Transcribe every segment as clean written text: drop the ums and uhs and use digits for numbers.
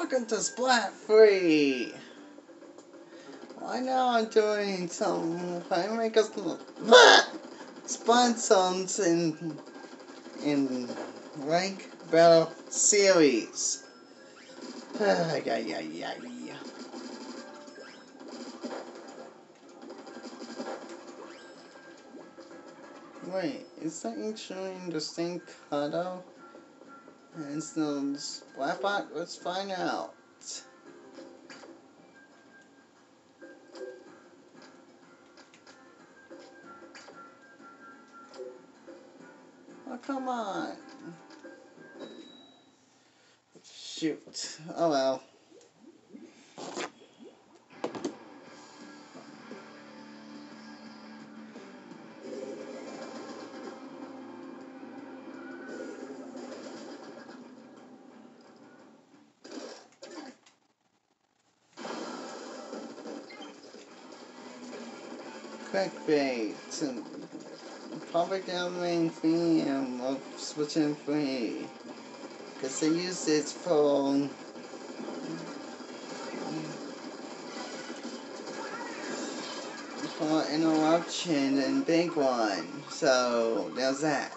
Welcome to Splat Free! Right now I'm doing some Playmakers Splat songs in Rank Battle Series. Yeah. Wait, is that showing the same cutout as the Splatbot? Let's find out. Oh, come on. Shoot. Oh well. Clickbait. Probably the main theme of Switching Free. Because they use it for interruption and big one. So there's that.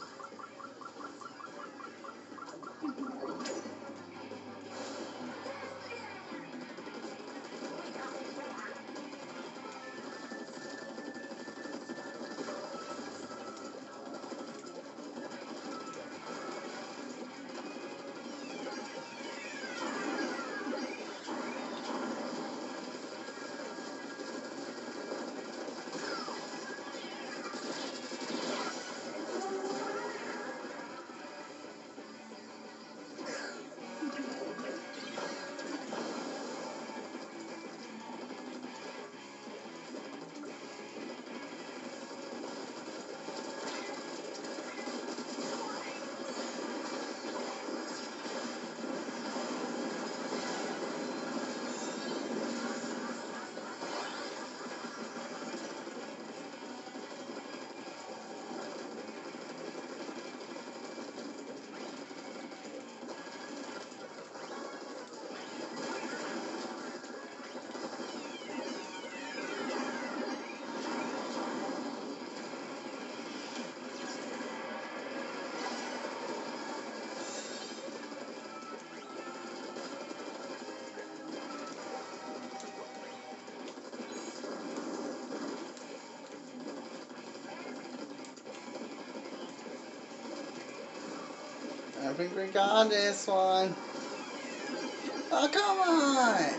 I think we got this one. Oh, come on!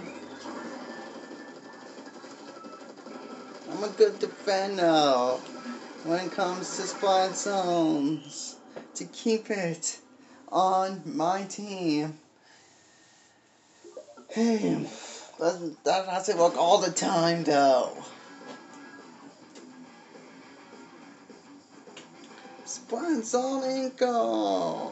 I'm a good defender when it comes to spot zones. To keep it on my team. Hey, that doesn't work all the time though. Spot zone and go.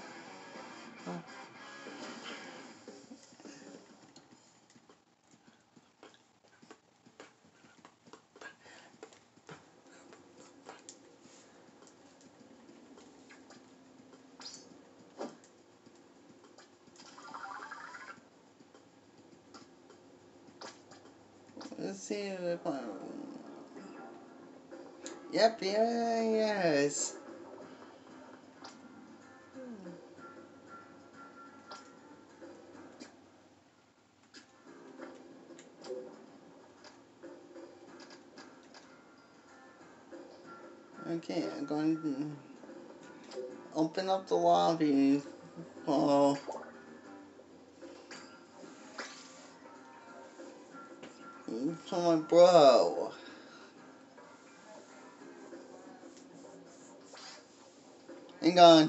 Let's see if I... Yep, yes. Okay, I'm going to open up the lobby for my bro. Hang on.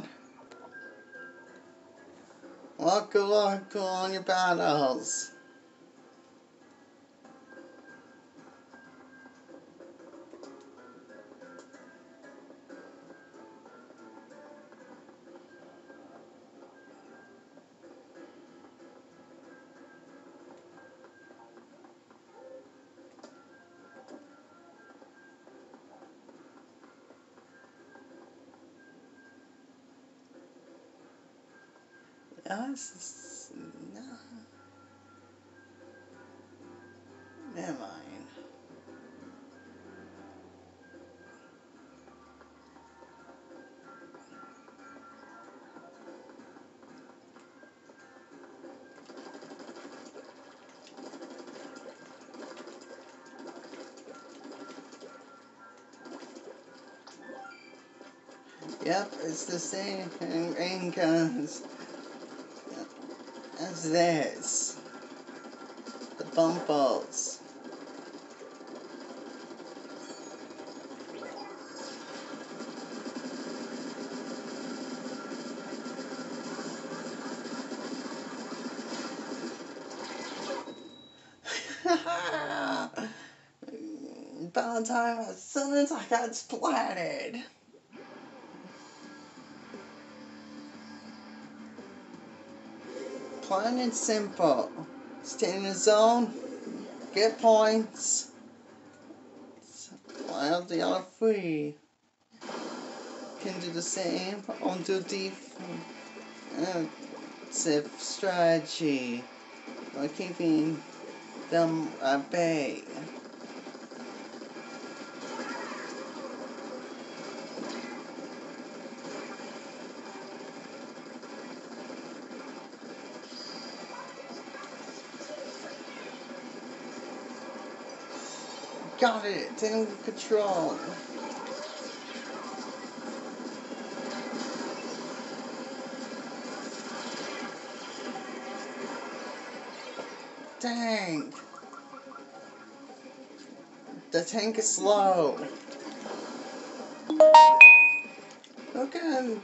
Luck on your battles. No, never mind. Yep, it's the same rain comes as this. The bumples. Valentine, as soon as I got splattered. Plain and simple. Stay in the zone, get points, while the other three can do the same on the defensive strategy by keeping them at bay. Got it, taking control. Dang. The tank is slow. Who can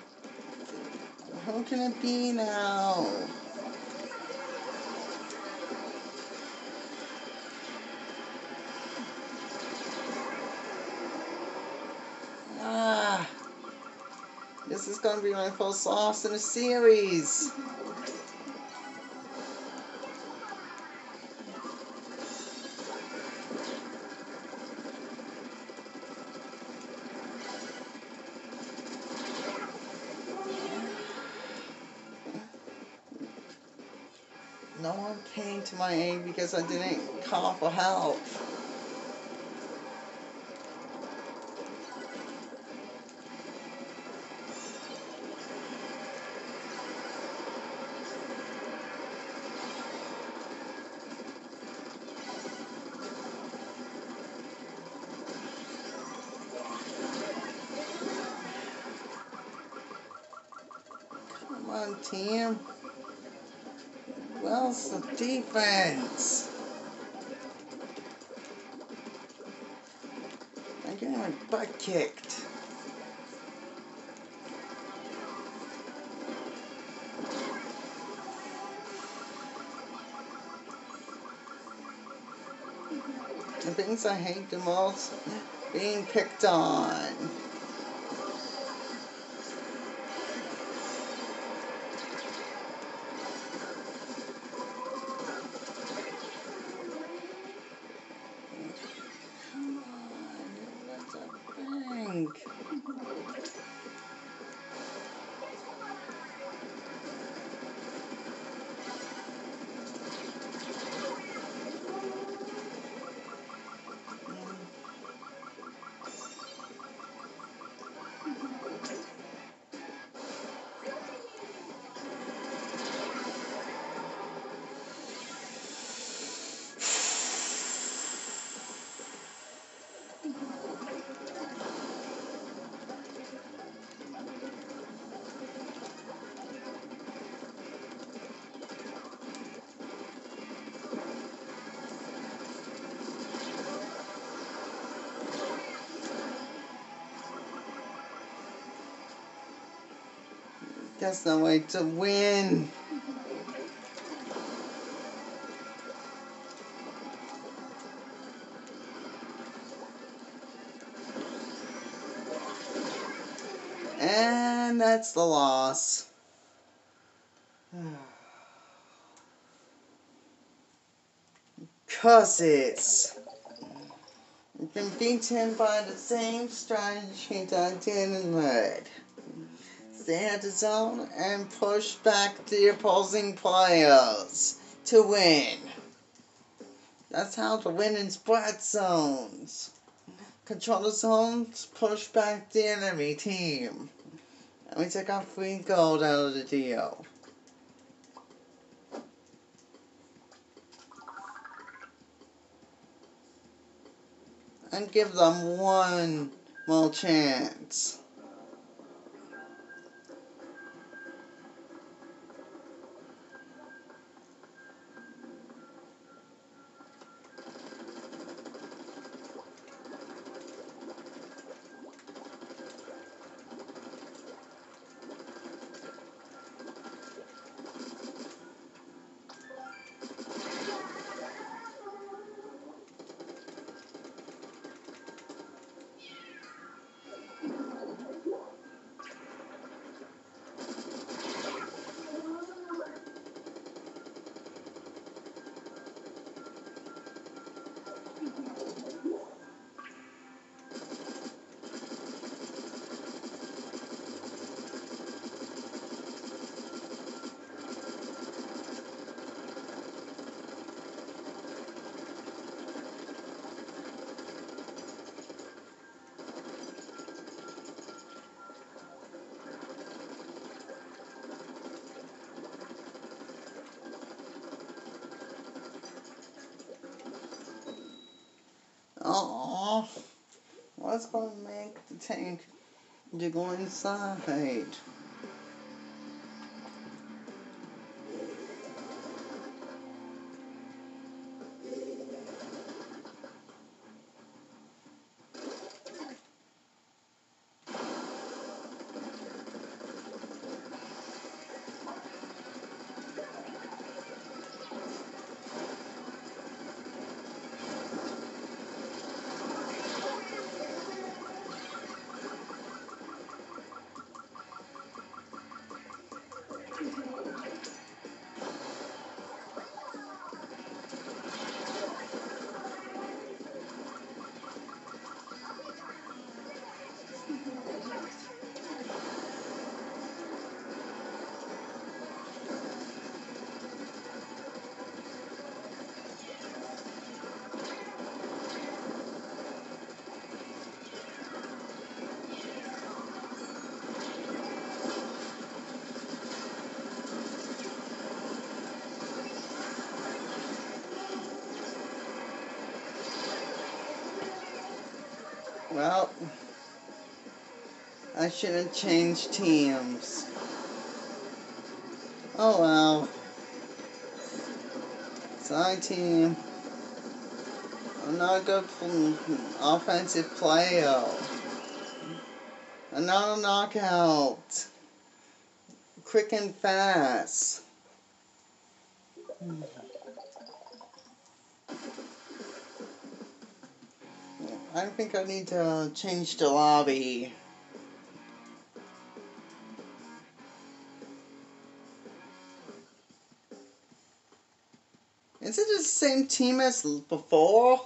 it be now? Ah, this is gonna be my first loss in the series. No one came to my aid because I didn't call for help. Come on, team. Where's the defense? I'm getting my butt kicked. The things I hate the most, being picked on. Come on, what's a bank? That's no way to win. And that's the loss. 'Cause it's been beaten by the same strategy that I did in red. stay at the zone and push back the opposing players to win. That's how to win in split zones. Control the zones, push back the enemy team. And we take our free gold out of the deal. And give them one more chance. Oh, what's going to make the tank to go inside? Well, I should have changed teams. Oh well. Side team. I'm not a good offensive player. Another knockout. Quick and fast. I think I need to change the lobby. Is it the same team as before?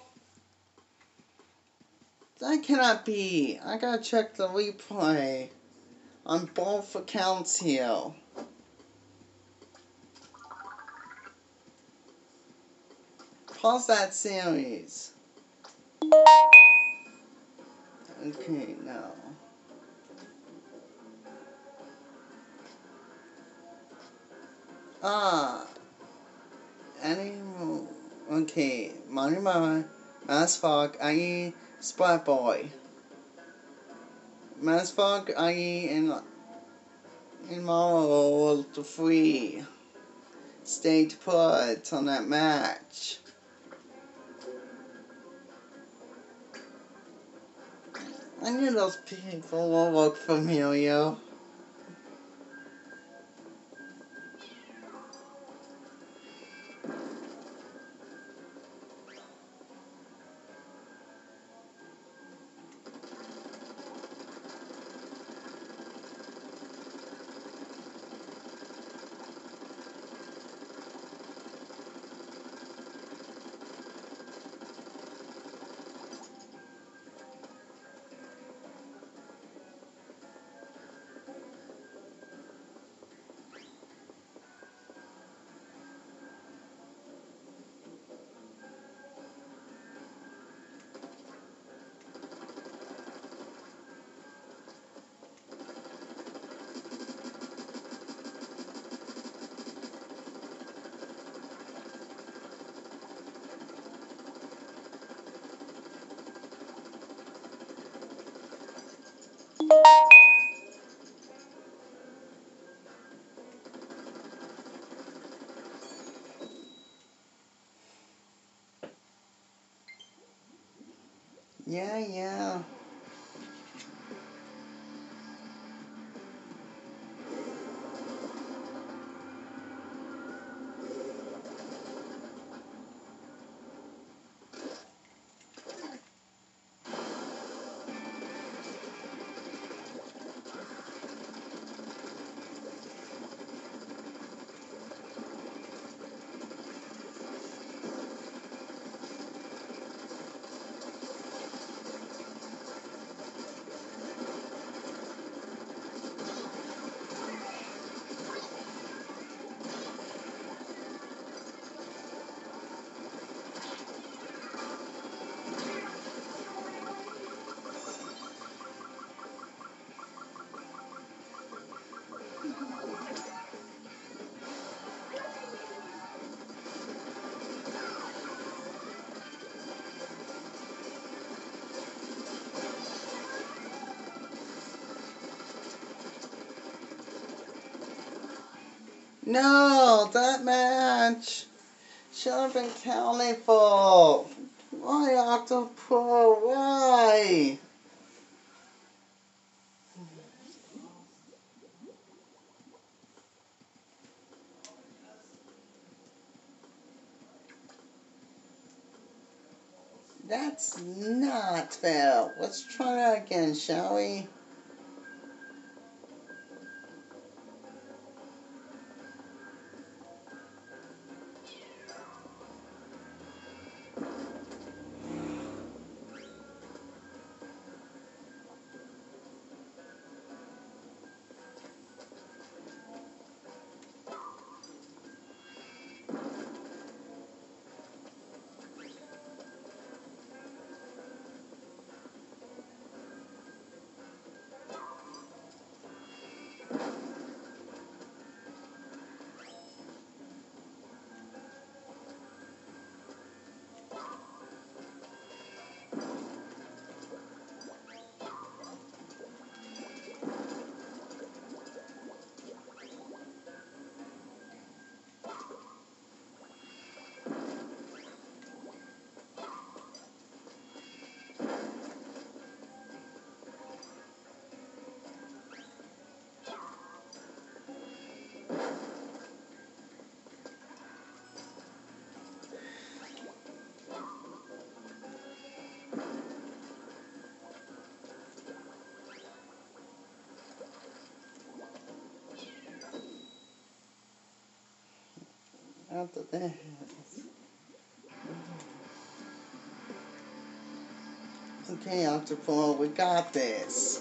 That cannot be. I gotta check the replay on both accounts here. Pause that series. Okay, now. Any. Okay, Money Man, Masfog, i.e. Splat Boy. Masfog, i.e. in Marvel to free. Stay put on that match. I knew those people will look familiar. Yeah, yeah. No, that match should have been counted for. Why, Octopus? Why? That's not fair. Let's try that again, shall we? After that. Okay, Octopus, we got this.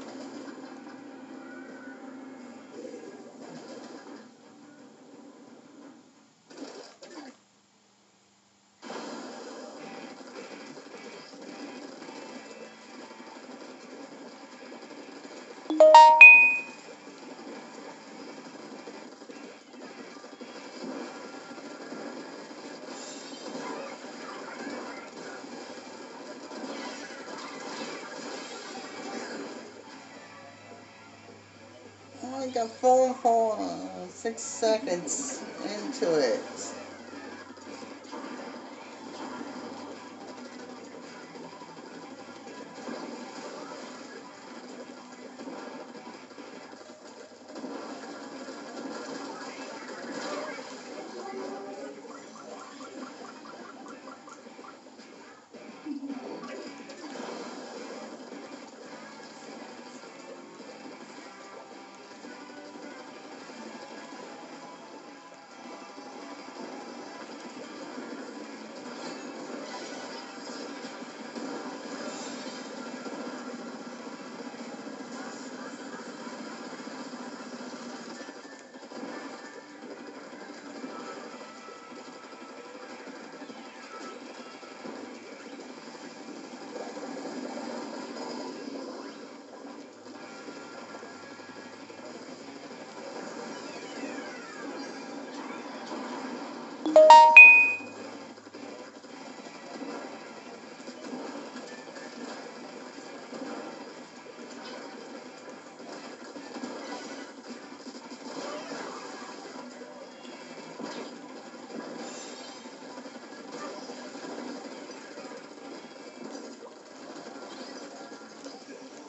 I got 6 seconds into it.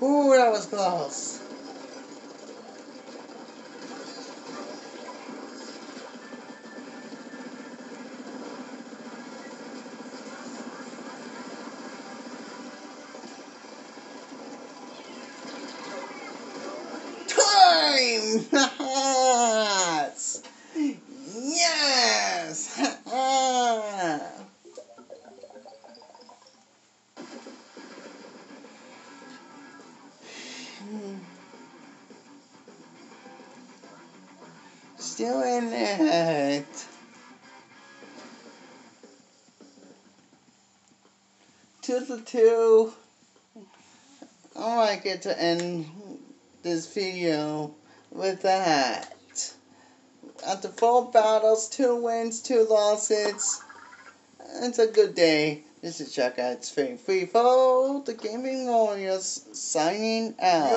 Ooh, that was close. Time! Yes! Still in it. To the two. I like it to end this video with that. After 4 battles, 2 wins, 2 losses, it's a good day. This is Chuck at Free for the Gaming Warriors signing out.